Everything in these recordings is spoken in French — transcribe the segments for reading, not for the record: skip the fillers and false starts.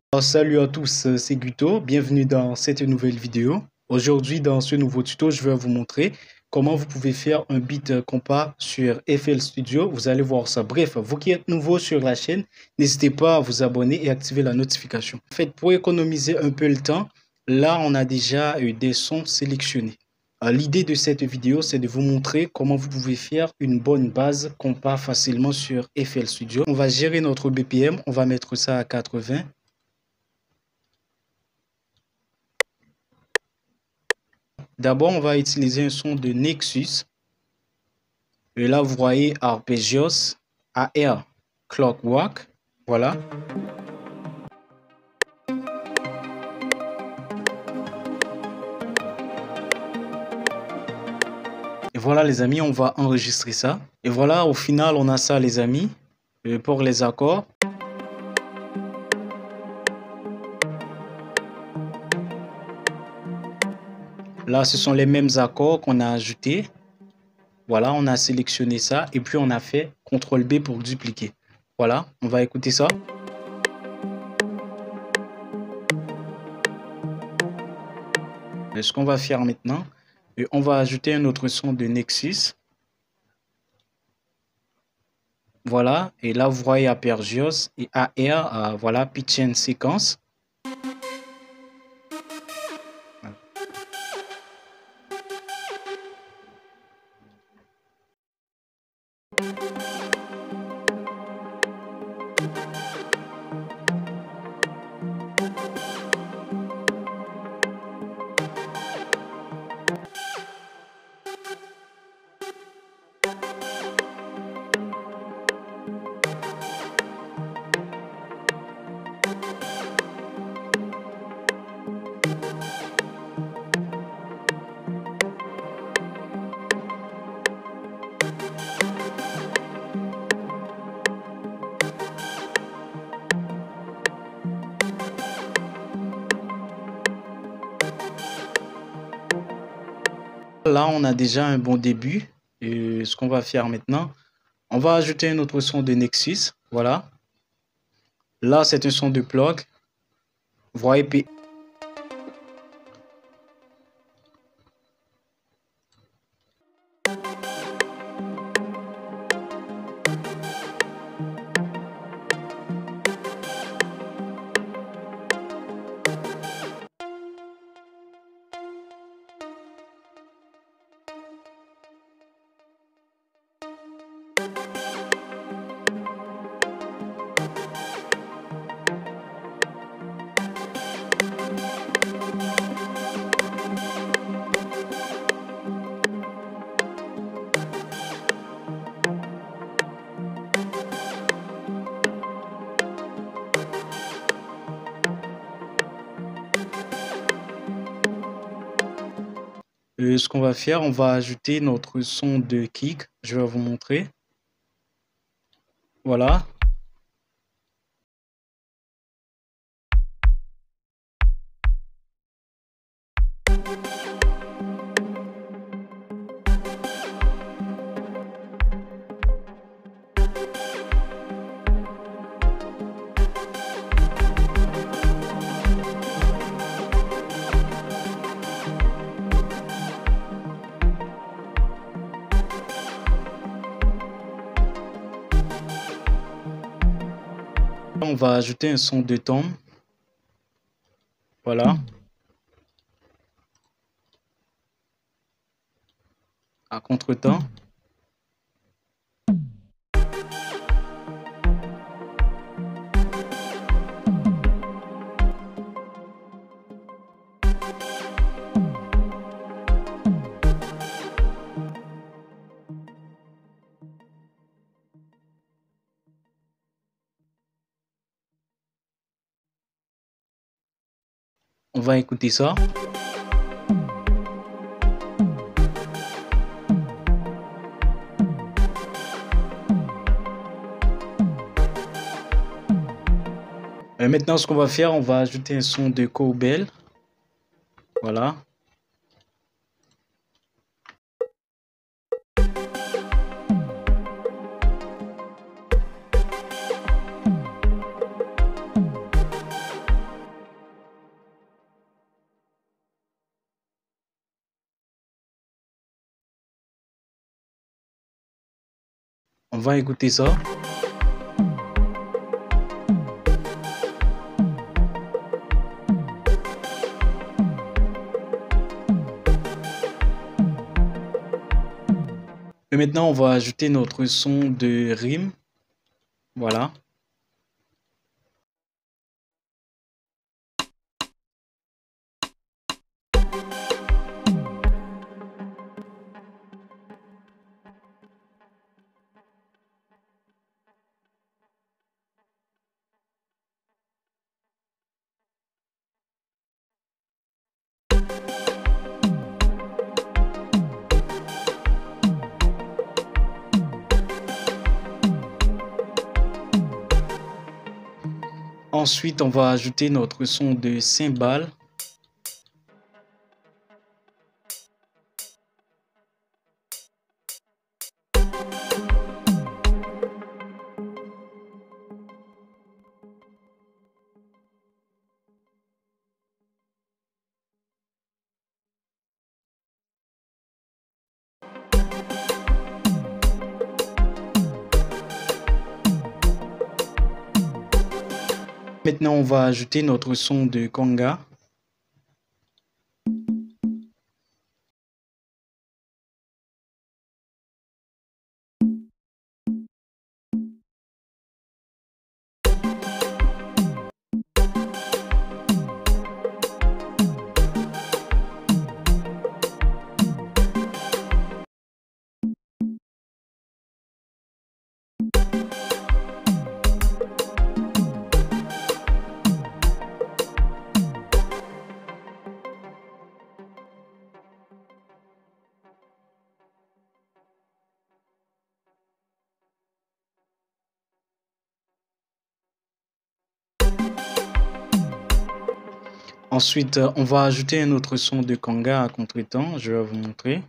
Alors, salut à tous, c'est Guto, bienvenue dans cette nouvelle vidéo. Aujourd'hui, dans ce nouveau tuto, je vais vous montrer comment vous pouvez faire un beat compas sur FL Studio. Vous allez voir ça. Bref, vous qui êtes nouveau sur la chaîne, n'hésitez pas à vous abonner et activer la notification. En fait, pour économiser un peu le temps, là, on a déjà des sons sélectionnés. L'idée de cette vidéo, c'est de vous montrer comment vous pouvez faire une bonne base compas facilement sur FL Studio. On va gérer notre BPM, on va mettre ça à 80. D'abord, on va utiliser un son de Nexus. Et là, vous voyez Arpeggios, AR, Clockwork. Voilà. Et voilà, les amis, on va enregistrer ça. Et voilà, au final, on a ça, les amis, pour les accords. Là, ce sont les mêmes accords qu'on a ajoutés. Voilà, on a sélectionné ça et puis on a fait CTRL-B pour dupliquer. Voilà, on va écouter ça. Et ce qu'on va faire maintenant, on va ajouter un autre son de Nexus. Voilà, et là vous voyez Arpeggios et AR, voilà, Pitch and Sequence. Là, on a déjà un bon début. Et ce qu'on va faire maintenant, on va ajouter un autre son de Nexus. Voilà. Là, c'est un son de plug. Vous voyez, ce qu'on va faire, on va ajouter notre son de kick. Je vais vous montrer. Voilà. On va ajouter un son de tom. Voilà. À contretemps. On va écouter ça. Maintenant, ce qu'on va faire, on va ajouter un son de cowbell. Voilà. On va écouter ça. Et maintenant, on va ajouter notre son de rime. Voilà. Ensuite, on va ajouter notre son de cymbales. Maintenant, on va ajouter notre son de conga. Ensuite, on va ajouter un autre son de conga à contretemps. Je vais vous montrer.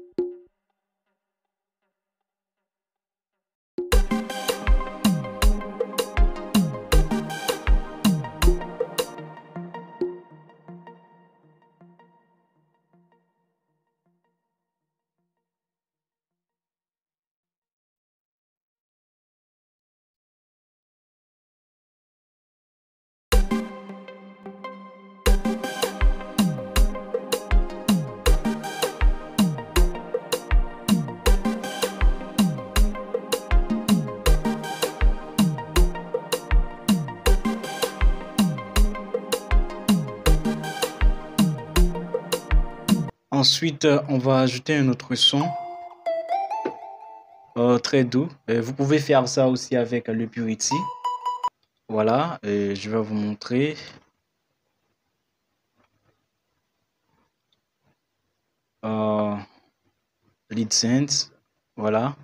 Ensuite, on va ajouter un autre son très doux. Vous pouvez faire ça aussi avec le Purity. Voilà, je vais vous montrer. Lead Sense, voilà.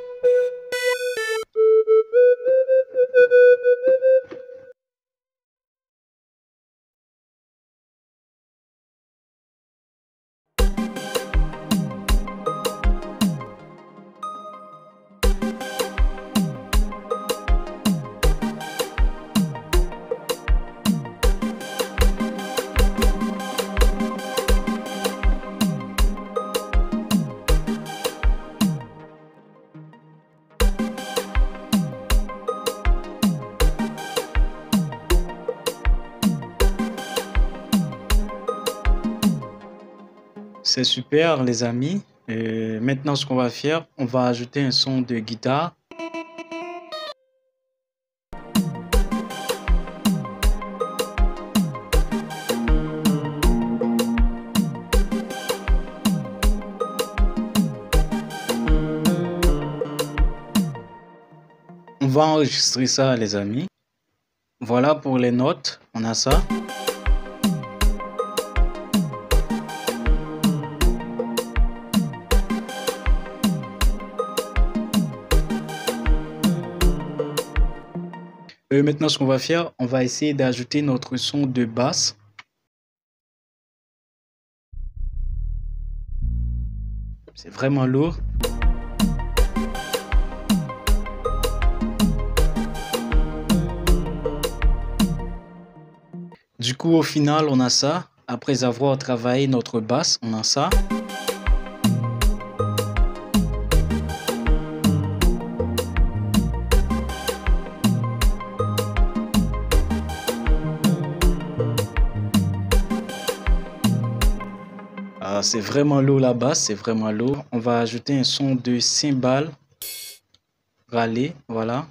C'est super, les amis. Maintenant, ce qu'on va faire, on va ajouter un son de guitare. On va enregistrer ça, les amis. Voilà pour les notes, on a ça. Maintenant, ce qu'on va faire, on va essayer d'ajouter notre son de basse. C'est vraiment lourd. Du coup, au final, on a ça. Après avoir travaillé notre basse, on a ça. Voilà, c'est vraiment lourd la basse, c'est vraiment lourd. On va ajouter un son de cymbales râlées, voilà.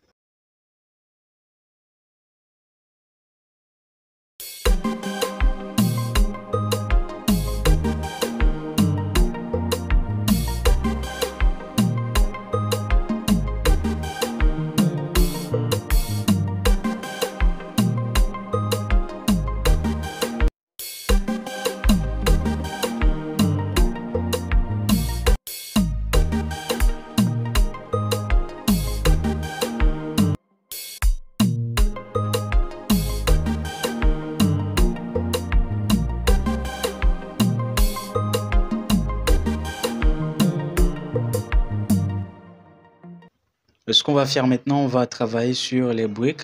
Ce qu'on va faire maintenant, on va travailler sur les breaks.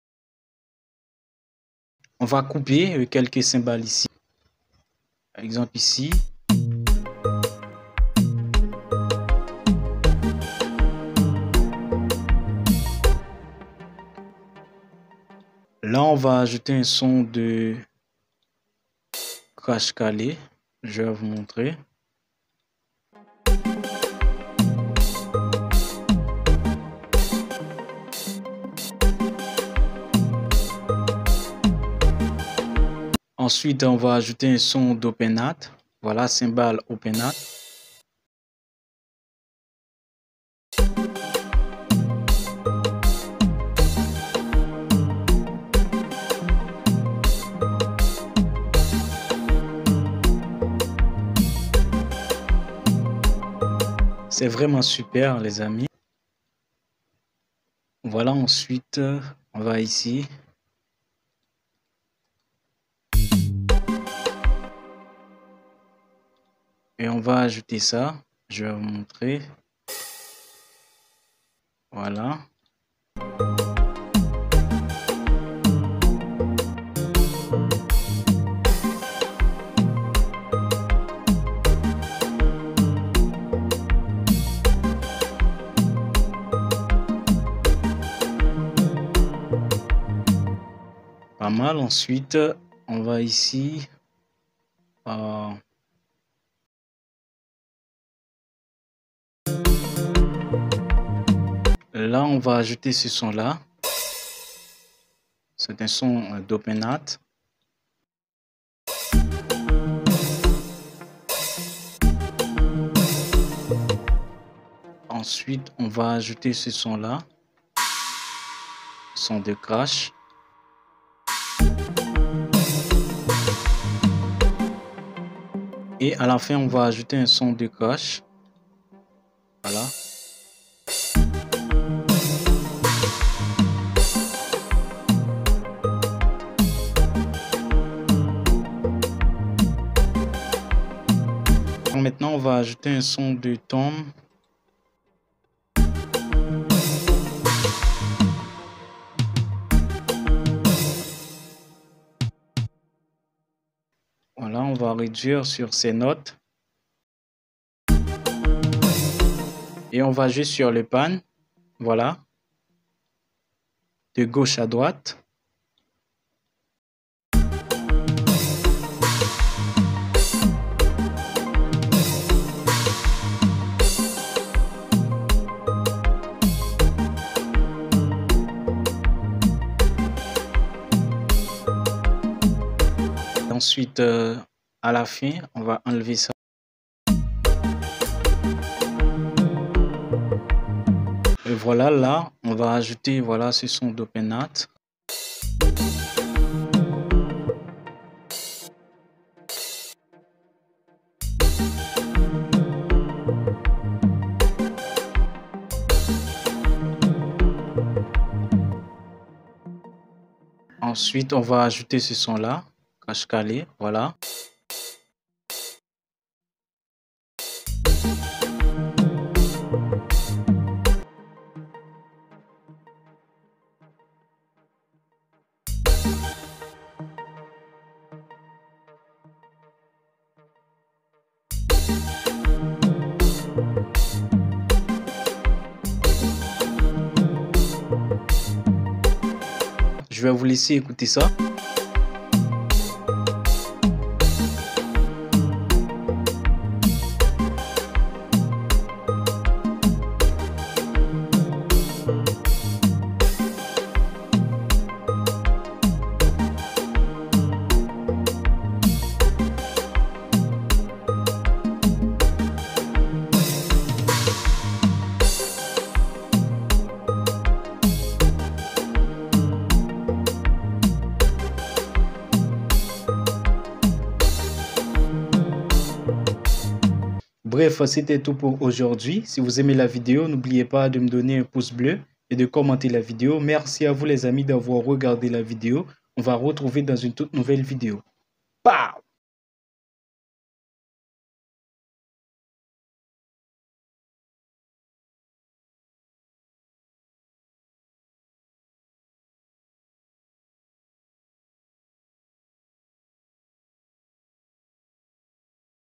On va couper quelques cymbales ici. Par exemple ici. Là, on va ajouter un son de crash calé. Je vais vous montrer. Ensuite, on va ajouter un son d'open hat. Voilà, cymbale open hat. C'est vraiment super, les amis. Voilà, ensuite, on va ici. Et on va ajouter ça. Je vais vous montrer. Voilà. Pas mal. Ensuite, on va ici. Là, on va ajouter ce son-là. C'est un son d'open hat. Ensuite, on va ajouter ce son-là. Son de crash. Et à la fin, on va ajouter un son de crash. Voilà. Maintenant, on va ajouter un son de tom. Voilà, on va réduire sur ces notes. Et on va jouer sur le pan. Voilà. De gauche à droite. Ensuite, à la fin, on va enlever ça. Et voilà, là, on va ajouter voilà, ce son d'open hat. Ensuite, on va ajouter ce son-là. Crash calé, voilà. Je vais vous laisser écouter ça. Bref, c'était tout pour aujourd'hui. Si vous aimez la vidéo, n'oubliez pas de me donner un pouce bleu et de commenter la vidéo. Merci à vous les amis d'avoir regardé la vidéo. On va retrouver dans une toute nouvelle vidéo. Pow!